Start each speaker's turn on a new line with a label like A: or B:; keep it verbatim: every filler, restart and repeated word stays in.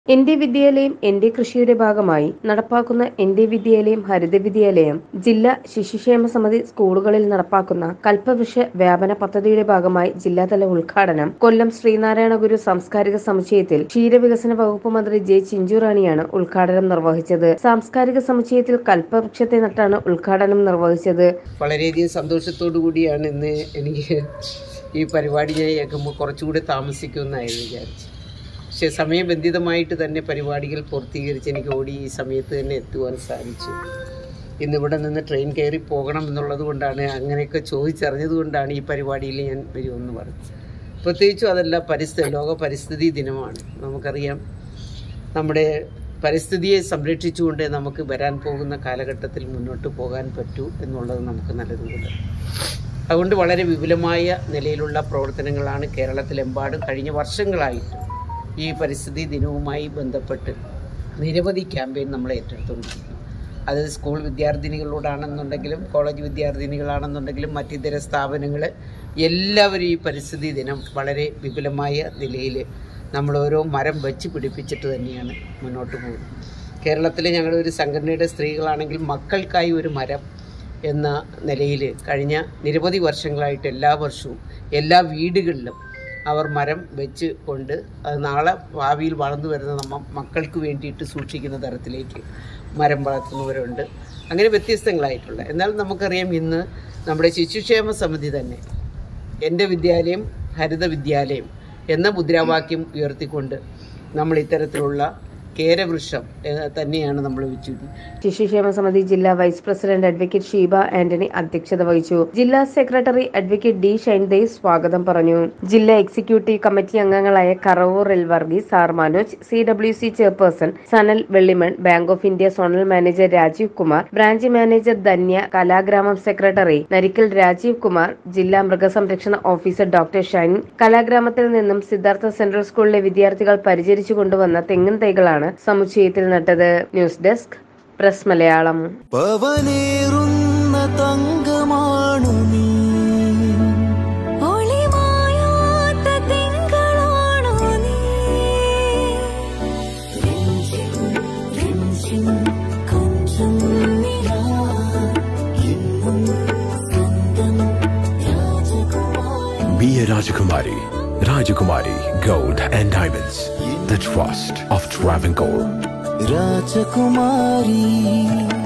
A: എന്റെ വിദ്യാലയം എന്റെ കൃഷിയുടെ ഭാഗമായി നടപ്പാക്കുന്ന എന്റെ വിദ്യാലയം ഹരിത വിദ്യാലയം ജില്ലാ ശിശുക്ഷേമ സമിതി സ്കൂളുകളിൽ നടപ്പാക്കുന്ന കൽപ്പവൃക്ഷ വ്യാപന പദ്ധതിയുടെ ഭാഗമായി ജില്ലാതല ഉദ്ഘാടനം കൊല്ലം ശ്രീനാരായണ ഗുരു സാംസ്കാരിക സമുച്ചയത്തിൽ ക്ഷീരവികസന വകുപ്പ് മന്ത്രി ജെ ചിഞ്ചുറാണിയാണ് ഉദ്ഘാടനം നിർവഹിച്ചത്. സാംസ്കാരിക സമുച്ചയത്തിൽ കൽപ്പവൃക്ഷത്തെ നട്ടാണ് ഉദ്ഘാടനം നിർവഹിച്ചത്.
B: വളരെയധികം സന്തോഷത്തോടു കൂടിയാണ് ഇന്ന് എനിക്ക് ഈ പരിപാടി ഞാൻ കേൾക്കുമ്പോൾ കുറച്ചുകൂടി താമസിക്കുമെന്നായിരുന്നു വിചാരിച്ചു. പക്ഷേ സമയബന്ധിതമായിട്ട് തന്നെ പരിപാടികൾ പൂർത്തീകരിച്ച് എനിക്ക് ഓടി ഈ സമയത്ത് തന്നെ എത്തുവാൻ സാധിച്ചു. ഇന്നിവിടെ നിന്ന് ട്രെയിൻ കയറി പോകണം എന്നുള്ളത് കൊണ്ടാണ്, അങ്ങനെയൊക്കെ ചോദിച്ചറിഞ്ഞത് കൊണ്ടാണ് ഈ പരിപാടിയിൽ ഞാൻ വരുമെന്ന് പറഞ്ഞത്. പ്രത്യേകിച്ചും അതല്ല, പരിസ്ഥിതി ലോക പരിസ്ഥിതി ദിനമാണ്. നമുക്കറിയാം, നമ്മുടെ പരിസ്ഥിതിയെ സംരക്ഷിച്ചുകൊണ്ട് നമുക്ക് വരാൻ പോകുന്ന കാലഘട്ടത്തിൽ മുന്നോട്ട് പോകാൻ പറ്റൂ എന്നുള്ളത് നമുക്ക് നല്ലതുകൊണ്ട്. അതുകൊണ്ട് വളരെ വിപുലമായ നിലയിലുള്ള പ്രവർത്തനങ്ങളാണ് കേരളത്തിലെമ്പാടും കഴിഞ്ഞ വർഷങ്ങളായിട്ട് ഈ പരിസ്ഥിതി ദിനവുമായി ബന്ധപ്പെട്ട് നിരവധി ക്യാമ്പയിൻ നമ്മൾ ഏറ്റെടുത്തുകൊണ്ടിരിക്കുന്നു. അത് സ്കൂൾ വിദ്യാർത്ഥിനികളോടാണെന്നുണ്ടെങ്കിലും കോളേജ് വിദ്യാർത്ഥിനികളാണെന്നുണ്ടെങ്കിലും മറ്റിതര സ്ഥാപനങ്ങൾ എല്ലാവരും ഈ പരിസ്ഥിതി ദിനം വളരെ വിപുലമായ നിലയിൽ നമ്മൾ ഓരോ മരം വെച്ച് പിടിപ്പിച്ചിട്ട് തന്നെയാണ് മുന്നോട്ട് പോകുന്നത്. കേരളത്തിലെ ഞങ്ങളുടെ ഒരു സംഘടനയുടെ സ്ത്രീകളാണെങ്കിൽ മക്കൾക്കായി ഒരു മരം എന്ന നിലയിൽ കഴിഞ്ഞ നിരവധി വർഷങ്ങളായിട്ട് എല്ലാ വർഷവും എല്ലാ വീടുകളിലും അവർ മരം വെച്ച് കൊണ്ട് അത് നാളെ ഭാവിയിൽ വളർന്നു വരുന്ന നമ്മ മക്കൾക്ക് വേണ്ടിയിട്ട് സൂക്ഷിക്കുന്ന തരത്തിലേക്ക് മരം വളർത്തുന്നവരുണ്ട്. അങ്ങനെ വ്യത്യസ്തങ്ങളായിട്ടുള്ള, എന്നാൽ നമുക്കറിയാം ഇന്ന് നമ്മുടെ ശിശുക്ഷേമ സമിതി തന്നെ എൻ്റെ വിദ്യാലയം ഹരിത വിദ്യാലയം എന്ന മുദ്രാവാക്യം ഉയർത്തിക്കൊണ്ട് നമ്മൾ ഇത്തരത്തിലുള്ള കേരവൃക്ഷം തന്നെയാണ് നമ്മൾ വെച്ചിരുന്നത്.
A: ശിശുക്ഷേമ സമിതി ജില്ലാ vice president advocate Sheeba Antony അധ്യക്ഷത വഹിച്ചു. ജില്ലാ സെക്രട്ടറി അഡ്വക്കേറ്റ് ഡി ഷൈൻദേവ് സ്വാഗതം പറഞ്ഞു. ജില്ലാ എക്സിക്യൂട്ടീവ് കമ്മിറ്റി അംഗങ്ങളായ Karavoor L Varghese, R Manoj, C W C chairperson Sanal Vellimon, bank of India zonal manager Rajeev Kumar, branch manager Dhanya, Kalagramam secretary Narikkal Rajeev Kumar, ജില്ലാ മൃഗസംരക്ഷണ ഓഫീസർ ഡോക്ടർ ഷൈൻ, കലാഗ്രാമത്തിൽ നിന്നും സിദ്ധാർത്ഥ സെൻട്രൽ സ്കൂളിലെ വിദ്യാർത്ഥികൾ പരിചരിച്ചു കൊണ്ടുവന്ന തെങ്ങിൻ തൈകളാണ് സമുച്ചയത്തിൽ നട്ടത്. News desk press Malayalam.
C: Be a Rajakumari. Rajakumari Gold and Diamonds. The trust of Travancore.
D: Rajakumari.